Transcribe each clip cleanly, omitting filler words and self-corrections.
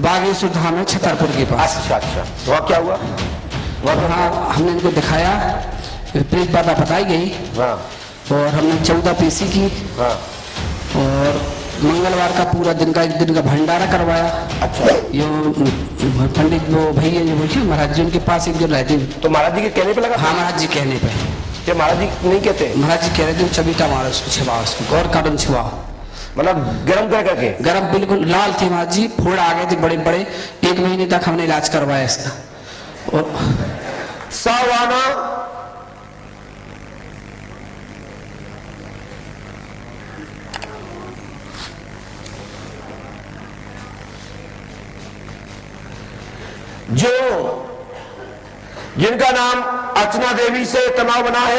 बागेश्वर धाम है छतरपुर के पास। अच्छा अच्छा, वहाँ क्या हुआ? वहाँ हमने इनको दिखाया, विपरीत बाधा बताई गई। हाँ और हमने 14 पेशी की। हाँ। और मंगलवार का पूरा दिन का 1 दिन का भंडारा करवाया। अच्छा, यो पंडित वो भैया जो बोलिए महाराज जी उनके पास एक जो रहते। तो महाराज जी के कहने पे लगा? हाँ, महाराज जी कहने पे। ये महाराज जी नहीं कहते? महाराज जी कह रहे थे चबीटा मारो उसको, छिपाओ उसको, और काटन छिपाओ। मतलब गरम कर करके? गरम बिल्कुल लाल थे महाराज जी, फोड़ आ गए थे बड़े बड़े। 1 महीने तक हमने इलाज करवाया इसका। और सावाना जो जिनका नाम अर्चना देवी से तनाव बना है,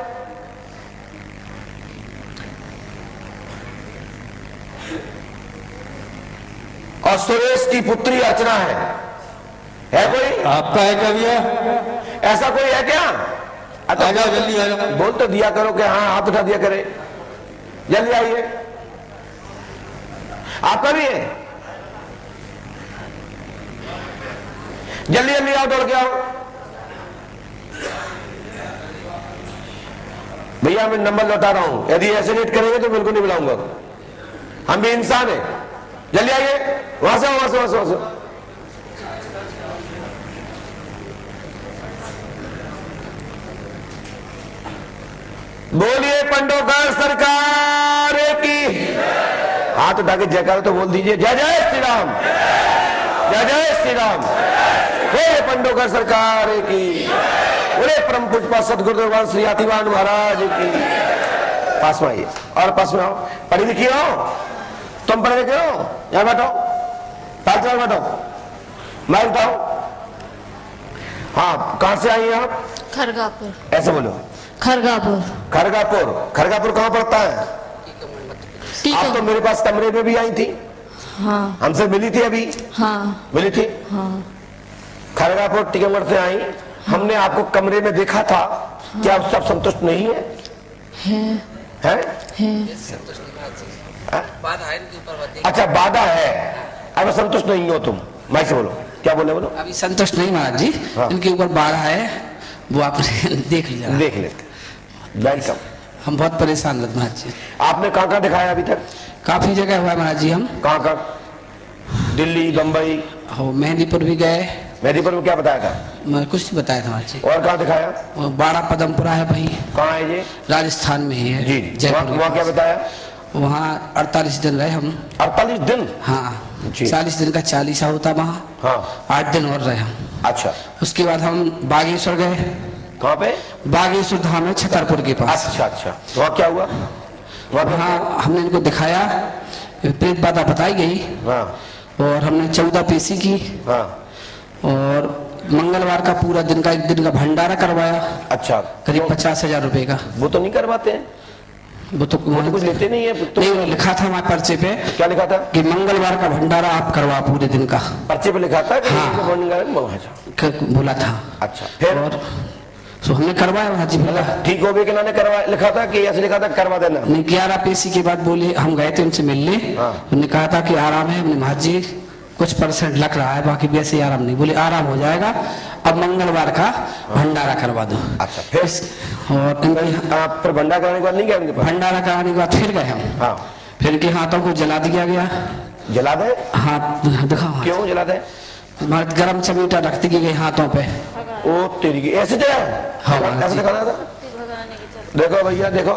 और सुरेश की पुत्री अर्चना है कोई? आपका है क्या भैया? ऐसा कोई है क्या? आ जाओ जल्दी आ जाओ। बोल तो दिया करो कि हाँ, हाथ उठा दिया करे। जल्दी आइए। आपका भी है? जल्दी जल्दी आओ, दौड़ के आओ भैया। मैं नंबर लौटा रहा हूं, यदि ऐसे लेट करेंगे तो बिल्कुल नहीं बुलाऊंगा। हम भी इंसान है। जल्दी आइए, वहां से वहां से वहां से वहां से। बोलिए पंडोकर सरकार की। हाथ उठा के जयकार तो बोल दीजिए, जय जय श्री राम, जय जय श्री राम। हे पंडोकर सरकार की। बोले परम पूज्य सदगुरु भगवान श्री आतिवान महाराज की। पास में आइए और पास में आओ। पढ़ी लिखी हो तुम? पढ़े लिखे हो? यहाँ बैठो, पास में बैठो, मैं उठाओ। हाँ, कहां से आई हैं आप? खरगापुर। ऐसे बोलो, खरगापुर। खरगापुर। खरगापुर कहाँ पड़ता है? आप तो मेरे पास कमरे में भी आई थी। हाँ। हमसे मिली थी अभी? हाँ। मिली थी? हाँ। खरगापुर टीकमगढ़ से आई। हमने आपको कमरे में देखा था। क्या आप सब संतुष्ट नहीं है? है? बाधा है इनके ऊपर। अच्छा, बाधा है। अब संतुष्ट नहीं हो तुम? माइक से बोलो, क्या बोले? बोलो। अभी संतुष्ट नहीं महाराज जी। हाँ। इनके ऊपर बाधा है, वो आपने देख लिया। देख लेते। वेलकम। हम बहुत परेशान रहते महाराज जी। आपने कहाँ दिखाया अभी तक? काफी जगह हुआ महाराज जी। हम कहाँ? दिल्ली, बंबई, मेहंदीपुर भी गए। मेहंदीपुर में क्या बताया था? मैं कुछ नहीं बताया था महाराज जी। और कहाँ दिखाया? बाड़ा पदमपुरा है भाई, कहाँ है ये? राजस्थान में ही है। जी, जयपुर। वहाँ क्या बताया? वहाँ 48 दिन रहे हम। 48 दिन? हाँ, जी। 40 दिन का 40 होता वहाँ। हाँ। 8 दिन और रहे हम। अच्छा, उसके बाद हम बागेश्वर गए। कहाँ पे? बागेश्वर धाम है छतरपुर के पास। अच्छा अच्छा, वहाँ क्या हुआ? वहाँ हमने इनको दिखाया, विपरीत बाधा बताई गई। हाँ और हमने 14 पेशी की। हाँ। और मंगलवार का पूरा दिन का 1 दिन का भंडारा करवाया, अच्छा, करीब 50,000 रुपए का। वो तो नहीं करवाते हैं? वो तो कुछ लेते नहीं है तो? नहीं, लिखा था हमारे पर्चे पे। क्या लिखा था? कि मंगलवार का भंडारा आप करवा पूरे दिन का। पर्चे पे लिखा था कि हाँ। बोला था। अच्छा, फिर? और तो हमने करवाया वहाँ जी। बोला ठीक हो गए कि ना करवा लिखा था कि ऐसे लिखा था करवा देना? नहीं, 11 पेशी के बाद बोले, हम गए थे उनसे मिलने। हाँ। उन्होंने कहा था कि आराम है। हमने महाराज जी कुछ % लग रहा है, बाकी वैसे आराम नहीं। बोले आराम हो जाएगा, अब मंगलवार का भंडारा करवा दो। अच्छा, फिर? और आप फिर भंडारा कराने के बाद नहीं गए उनके पास? भंडारा कराने के बाद फिर गए हम। हाँ। फिर इनके हाथों को जला दिया गया। जला दे? हाथ दिखाओ। क्यों जला दे? हमारे गरम चमीटा रख दी गई हाथों पे। ओ तेरी की, ऐसे जला? हाँ, ऐसे दिखाना था। देखो भैया, देखो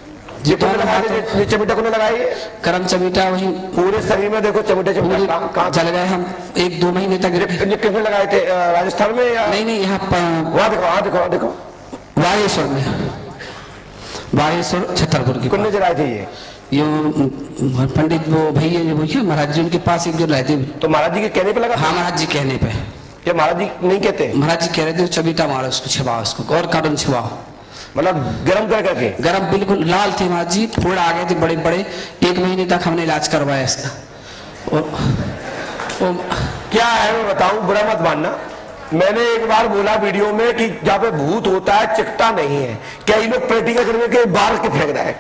चमीटा को लगाई। गरम चमीटा वही पूरे शरीर में देखो चमीटा चमीटा। जल गए हम 1-2 महीने तक। किसने लगाए थे? राजस्थान में या? नहीं, यहाँ वहाँ देखो, वहाँ देखो, वहाँ देखो, बागेश्वर में। बागेश्वर छतरपुर की। कितने जलाए थे ये? पंडित वो भैया जो बोलिए महाराज जी उनके पास एक जो रहते। तो महाराज जी के कहने पे लगा? हाँ, महाराज जी कहने पे। ये महाराज जी नहीं कहते? महाराज जी कह रहे थे चबीटा मारो उसको, छिपाओ उसको, और काटन छिपाओ। मतलब गरम कर करके? गरम बिल्कुल लाल थे महाराज जी, फोड़ आ गए थे बड़े बड़े। 1 महीने तक हमने इलाज करवाया इसका। और क्या है मैं बताऊं, बुरा मत मानना। मैंने एक बार बोला वीडियो में कि जहाँ पे भूत होता है चिकता नहीं है। कई लोग प्रैक्टिकल करने के बाहर के फेंक रहे हैं।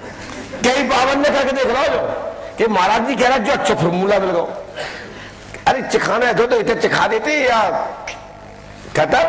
कई पावन ने करके देख रहा हो जो कि महाराज जी कह रहा है जो अच्छा फॉर्मूला मिल गया। अरे नहीं चिखाना है तो इतने चिखा देते या खत्म।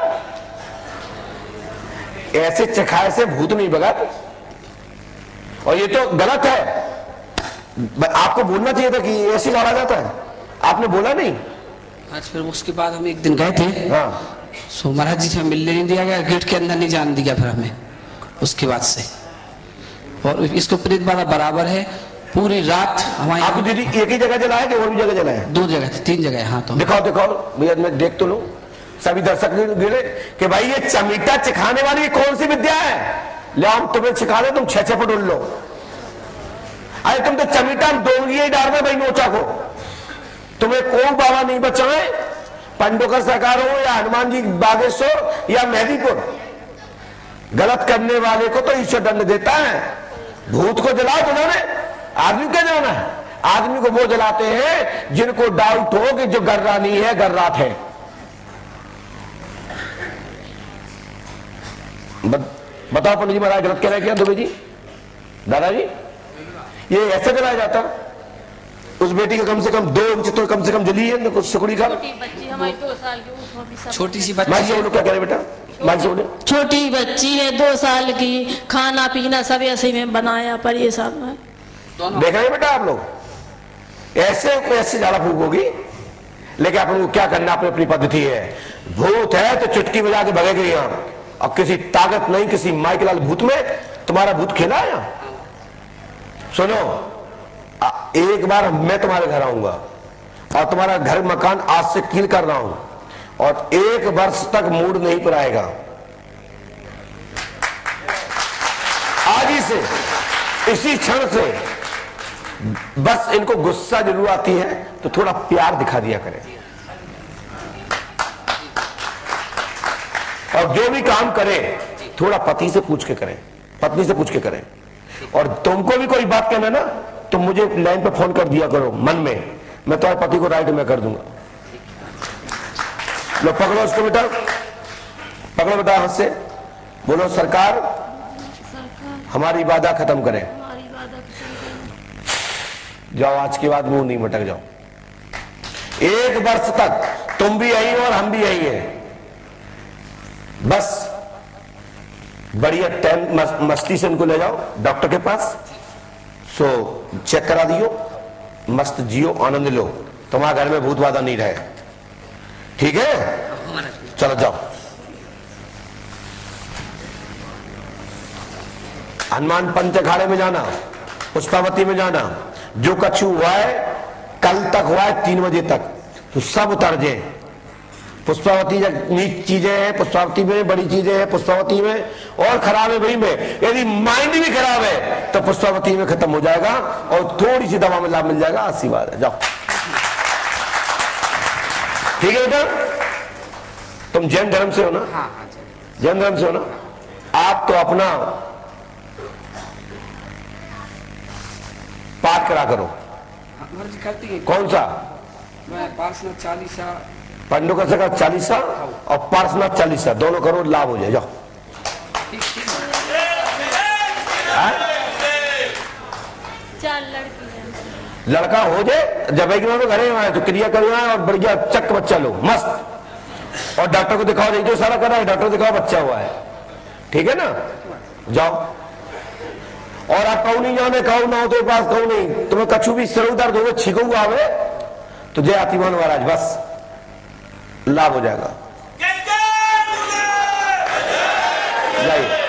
ऐसे चिखाए से भूत नहीं भगाते, और ये तो गलत है। आपको बोलना चाहिए था कि ऐसे लड़ा जाता है, आपने बोला नहीं। आज फिर उसके बाद हम एक दिन गए थे, हाँ सो महाराज जी से मिलने नहीं दिया गया, गेट के अंदर नहीं जाने दिया फिर हमें उसके बाद से। और इसको प्रेत वाला बराबर है, पूरी रात हमारे आपको दीदी एक ही जगह जलाया कि और भी जगह जलाया? 2 जगह 3 जगह। हाँ तो दिखाओ दिखाओ भैया, मैं देख तो लूं, सभी दर्शक गिरे कि भाई ये चमीटा चिखाने वाली कौन सी विद्या है। ले हम तुम्हें सिखा दे, तुम 6 फुट उड़ लो। अरे तुम तो चमीटा हम दोंगी ही डाल रहे भाई नोचा को, तुम्हें कोई बाबा नहीं बचाए, पंडोकर सरकार हो या हनुमान जी बागेश्वर या मेहदीपुर। गलत करने वाले को तो ईश्वर दंड देता है। भूत को जलाओ तुमने, आदमी क्या जलाना है? आदमी को वो जलाते हैं जिनको डाउट हो कि जो गर्रा नहीं है गर्रात है। बताओ पंडित जी महाराज गलत कह रहे क्या दुबे जी, दादाजी? ये ऐसे जलाया जाता? उस बेटी का कम से कम 2 इंच तो कम से कम जली है कुछ सुकड़ी का। छोटी बच्ची हमारी 2 साल की, उसमें भी सब छोटी सी माइक बच्ची से बोलो, क्या कह रहे बेटा? माइक से बोले। छोटी बच्ची है 2 साल की, खाना पीना सब ऐसे में बनाया, पर ये सब है। देख रहे हैं बेटा आप लोग, ऐसे ज्यादा फूक होगी, लेकिन आप लोगों को क्या करना, अपनी अपनी पद्धति है। भूत है तो चुटकी बजा के भगेगे यहाँ, और किसी ताकत नहीं, किसी माइक लाल भूत में तुम्हारा भूत खेला है यहाँ। सुनो, एक बार मैं तुम्हारे घर आऊंगा और तुम्हारा घर मकान आज से कील कर रहा हूं, और 1 वर्ष तक मूड नहीं पर आएगा। आज ही से, इसी क्षण से। बस इनको गुस्सा जरूर आती है तो थोड़ा प्यार दिखा दिया करें, और जो भी काम करें थोड़ा पति से पूछ के करें, पत्नी से पूछ के करें। और तुमको भी कोई बात कहना ना, तुम मुझे लाइन पे फोन कर दिया करो मन में, मैं तुम्हारे पति को राइट में कर दूंगा। लो पकड़ो उसको बेटा, पकड़ो बेटा हाथ से, बोलो सरकार हमारी बाधा खत्म करें। जाओ, आज के बाद मुंह नहीं मटक जाओ। 1 वर्ष तक तुम भी यही हो और हम भी यही हैं। बस बढ़िया टाइम मस्ती से उनको ले जाओ डॉक्टर के पास, सो चेक करा दियो, मस्त जियो, आनंद लो, तुम्हारे घर में भूत बाधा नहीं रहे। ठीक है, चलो जाओ। हनुमान पंच अखाड़े में जाना, पुष्पावती में जाना, जो कछु हुआ है कल तक हुआ है 3 बजे तक, तो सब उतर जाए। पुष्पावती नीच चीजें हैं, पुष्पावती में बड़ी चीजें हैं, पुष्पावती में और खराब है वही में। यदि माइंड भी खराब है तो पुष्पावती में खत्म हो जाएगा, और थोड़ी सी दवा में लाभ मिल जाएगा। आशीर्वाद है, जाओ। ठीक है बेटा, तुम जैन धर्म से हो ना? जैन धर्म से हो ना? आप तो अपना पाठ करा करो। करती है। कौन सा? मैं पार्षद 40 पंडोकर का 40 और पार्श्वनाथ 40 दोनों करो, लाभ हो जाए। जाओ। लड़का हो जाए जब एक तो घरे आए तो क्रिया करो और बढ़िया चक बच्चा लो मस्त, और डॉक्टर को दिखाओ, नहीं जो सारा कर रहा है डॉक्टर दिखाओ बच्चा हुआ है। ठीक है ना? जाओ। और आप कहू नहीं जाने, कहू ना हो तो पास कहू नहीं, तुम्हें कछु भी सिर दर्द हो छीको हुआ आवे तो जय आतिमान महाराज, बस लाभ हो जाएगा।